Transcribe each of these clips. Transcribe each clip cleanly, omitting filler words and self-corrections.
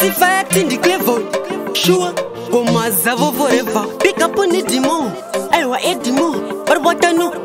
Plexify tindi clever. Sure, go mazavo forever. Pick up on it more. Aywa edimo. But what I know.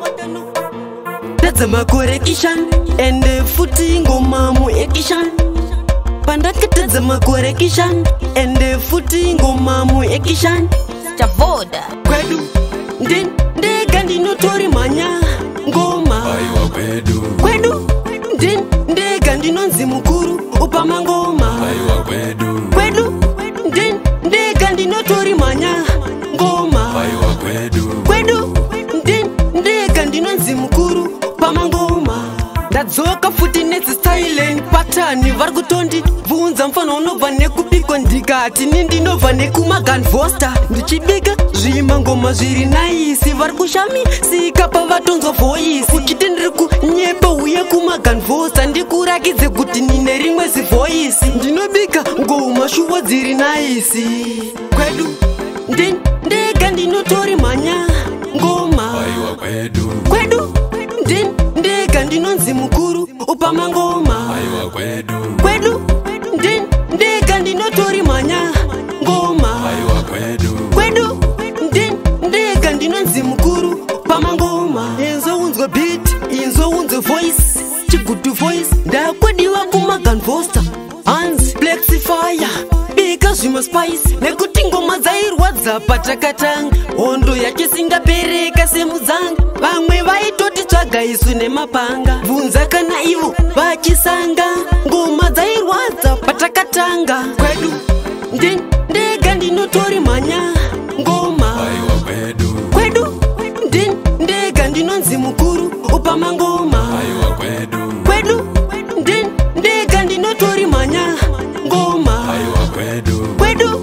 That's my correction. And the footing go mamu ekishan. Pandakata za my correction. And the footing go mamu ekishan. Chavoda. Kwedu. Din de gandi no tori manya. Ngoma. Aywa kwedu. Kwedu. Din de gandi no nzimukuru. Upama ngoma. Aywa kwedu. Kwedu. Din de gandi no tori manya. Ngoma. Aywa kwedu. Kwedu. Din de gandi no nzimukuru. Upama ngoma. Ndadzoka futi netsi styling pattern varikutondi bvunza mfano unobva nekupikwa ndikati nindinobva nekumagan voster ndichibika zvima ngoma zviri naisi varikushamisika pavatonzwa voisi uchiti ndiri kunyepa uye kumagan voster ndikurakidze kuti nine rimwe zivoisi ndinobika ngoma shuwo dziri naisi kwedu ndega ndinotori manya ngoma Aywa kwedu. kwedu ndega ndinonzi mukuru upama ngoma Aywa kwedu. kwedu ndega ndinotori manya ngoma Aywa kwedu. kwedu ndega ndinonzi mukuru upama ngoma inzo unzwe beat inzo unzwe voice chigudu voice ndakwediwa kumagan voster hands plexify bika zvima spice nekuti ngoma dzairwadza patakatanga hondo yachisingapereka semudzanga vamwe vaitoti tsvaga isu nemapanga bvunza kana ivo vachisanga ngoma dzairwadza patakatanga kwedu ndega ndinotori manya ngoma Aywa kwedu. kwedu ndega ndinonzi mukuru upama ngoma Aywa kwedu. kwedu ndega ndinotori manya ngoma Aywa kwedu. kwedu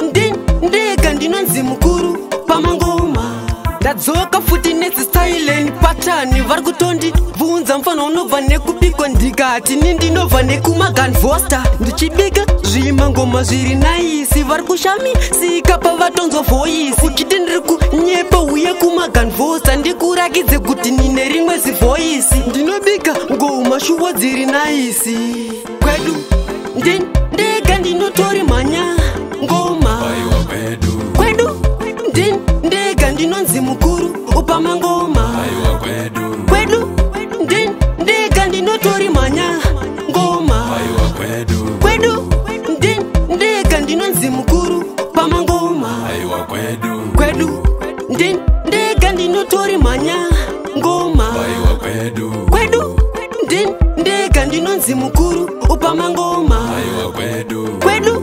ndega ndinonzi mukuru pama ngoma ndadzoka futi netsi styling pattern varikutondi bvunza mfano unobva nekupikwa ndikati nindinobva nekumagan voster ndichibika zvima ngoma zviri naisi varikushamisika pavatonzwa voisi uchiti ndiri kunyepa uye kumagan voster ndikurakidze kuti nine rimwe zivoisi ndinobika ngoma shuwo dziri naisi kwedu ndega ndinotori manya ngoma Aywa kwedu. kwedu ndega ndinonzi mukuru upama ngoma Aywa kwedu. kwedu ndega ndinotori manya ngoma Aywa kwedu. kwedu ndega ndinonzi mukuru upama ngoma Aywa kwedu. kwedu ndega ndinotori manya ngoma Aywa kwedu. kwedu ndega ndinonzi mukuru upama ngoma Aywa kwedu. kwedu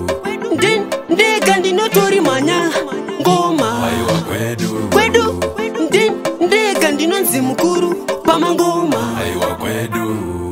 ndega ndinotori manya ngoma Aywa kwedu. kwedu ndega ndinonzi mukuru pama ngoma Aywa kwedu.